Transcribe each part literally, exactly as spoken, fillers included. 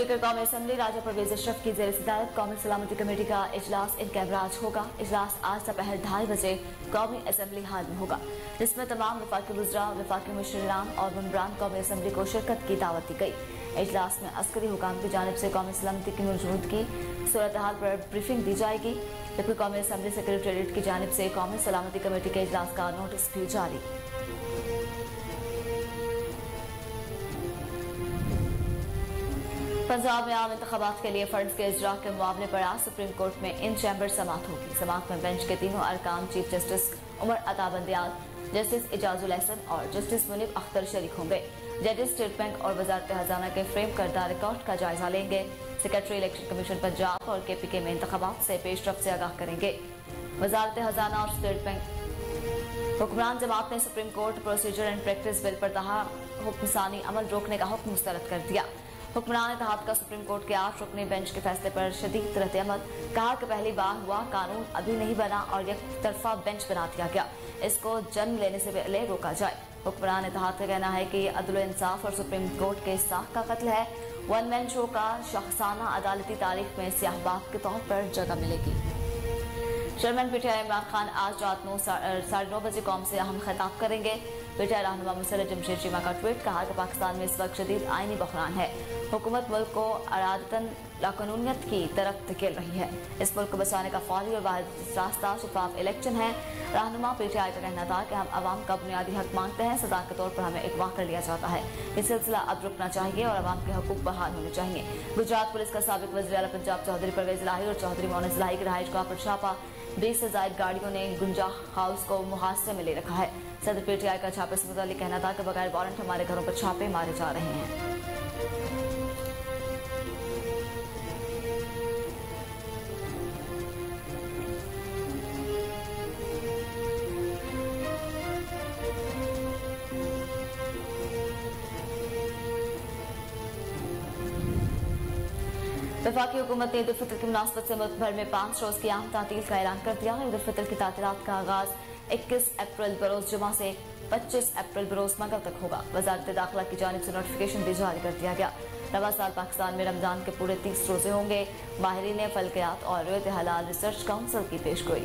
Speaker कौमी assembly राजा परवेज अशरफ की जेर सदारत कौमी सलामती कमेटी का इजलास इन कैमराज होगा। इजलास आज दोपहर ढाई बजे कौमी असम्बली हाल में होगा, जिसमें तमाम वफाकी वज़रा, वफाकी मुशर्रान और मम्बरान कौमी असम्बली को शिरकत की दावत दी गई। इजलास में अस्करी हुकाम की जानिब से कौमी सलामती की मौजूदगी सूरत हाल पर ब्रीफिंग दी जाएगी, जबकि कौमी असम्बली सेक्रेटेरिएट की जानिब से कौमी सलामती कमेटी के इजलास का नोटिस भी जारी। पंजाब में आम इंतखाबात के लिए फंड्स के इजरा के मामले पर आज सुप्रीम कोर्ट में इन चैम्बर समात होगी। समात में बेंच के तीनों अरकान chief justice Umar Ata Bandial, justice Ijajul Ehsan और जस्टिस मुनीब अख्तर शरीक होंगे। जजेस स्टेट बैंक और वजारत खजाना के फ्रेम करदा रिकॉर्ड का जायजा लेंगे। सेक्रेटरी इलेक्शन कमीशन पंजाब और के पी के में इंतखाबात से पेशरफ से आगाह करेंगे। वजारत खजाना और स्टेट बैंक हुक्मरान जमात ने supreme court procedure and practice bill पर तहा हुक्मसानी अमल रोकने का हुक्म मुस्तरद कर दिया। हुक्मरान इत्तेहाद का सुप्रीम कोर्ट के आठ रुकनी बेंच के फैसले पर शदीद रद्द-ए-अमल, कहा कि पहली बार हुआ, कानून अभी नहीं बना और एक तरफा बेंच बना दिया गया, इसको जन्म लेने से पहले रोका जाए। हुक्मरान इत्तेहाद का कहना है कि अदल इंसाफ और सुप्रीम कोर्ट के साख का कत्ल है। वन मैन शो का शख्साना अदालती तारीख में सियाहबाग के तौर पर जगह मिलेगी। चेयरमैन पीटीआई इमरान खान आज रात नौ साढ़े नौ बजे कौम से अहम खिताब करेंगे। पीटीआई रहनुमा मुसर्रत जमशेद चीमा का ट्वीट, कहा कि पाकिस्तान में इस वक्त शदीद आईनी बहरान है। हुकूमत मुल्क को अरादतन लाकानूनियत की तरफ धकेल रही है। इस मुल्क को बचाने का फौरी और वाहिद रास्ता शफाफ इलेक्शन है। रहनुमा पीटीआई का कहना था कि हम अवाम का बुनियादी हक मांगते हैं, सजा के तौर पर हमें अगवा कर लिया जाता है। ये सिलसिला अब रुकना चाहिए और अवाम के हकूक बहाल होने चाहिए। गुजरात पुलिस का साबिक वज़ीर आला पंजाब चौधरी परवेज इलाही और चौधरी मोहन इलाही की रहायश गाह पर छापा। बीस से ज्यादा गाड़ियों ने गुंजा हाउस को मुहासरे में ले रखा है। सदर पीटीआई का छापे से मुतालिक कहना था कि बगैर वारंट हमारे घरों पर छापे मारे जा रहे हैं। वफाकी हुकूमत ने ईद उल फितर की मुनासबत से मुल्क भर में पाँच रोज की आम तातील का ऐलान कर दिया। ईद उल फितर की तातीलात का आगाज इक्कीस अप्रैल बरोज जुमा से पच्चीस अप्रैल बरोज मंगल तक होगा। वजारत दाखिला की जानिब से नोटिफिकेशन भी जारी कर दिया गया। रवा साल पाकिस्तान में रमजान के पूरे तीस रोजे होंगे। माहिरीन फल्कियात और रोयत हलाल रिसर्च काउंसिल की पेशगोई।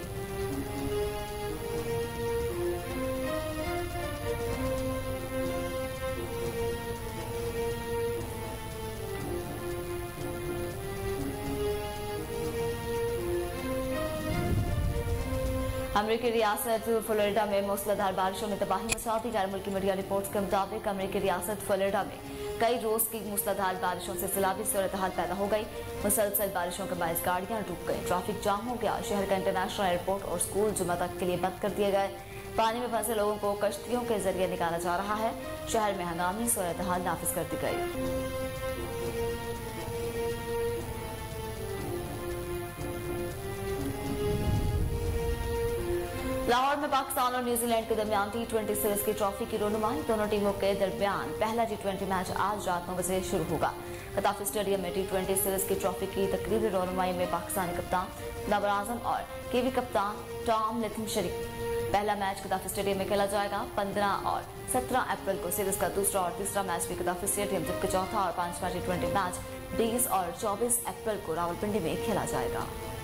अमरीकी रियासत फ्लोरिडा में मूसलाधार बारिशों में तबाही मचा दी। गैर मुल्की मीडिया रिपोर्ट्स के मुताबिक अमरीकी रियासत फ्लोरिडा में कई रोज की मूसलाधार बारिशों से सैलाबी सूरत हाल पैदा हो गई। मुसलसल बारिशों के बायस गाड़ियां डूब गई, ट्रैफिक जाम हो गया। शहर का इंटरनेशनल एयरपोर्ट और स्कूल जुमा तक के लिए बंद कर दिए गए। पानी में फंसे लोगों को कश्तियों के जरिए निकाला जा रहा है। शहर में हंगामी सूरत हाल नाफिज कर दी गई। लाहौर में पाकिस्तान और न्यूजीलैंड के दरमियान टी ट्वेंटी सीरीज की ट्रॉफी की रोनुमाई। दोनों टीमों के दरमियान पहला टी ट्वेंटी मैच आज रात नौ बजे शुरू होगा। कताफी स्टेडियम में टी ट्वेंटी सीरीज की ट्रॉफी की तकरीबी रोनुमाई में पाकिस्तानी कप्तान बाबर आजम और कीवी कप्तान टॉम लिथिम शरीक। पहला मैच कताफी स्टेडियम में खेला जाएगा। पंद्रह और सत्रह अप्रैल को सीरीज का दूसरा और तीसरा मैच भी कताफी स्टेडियम, जबकि चौथा और पांचवा टी ट्वेंटी मैच बीस और चौबीस अप्रैल को रावलपिंडी में खेला जाएगा।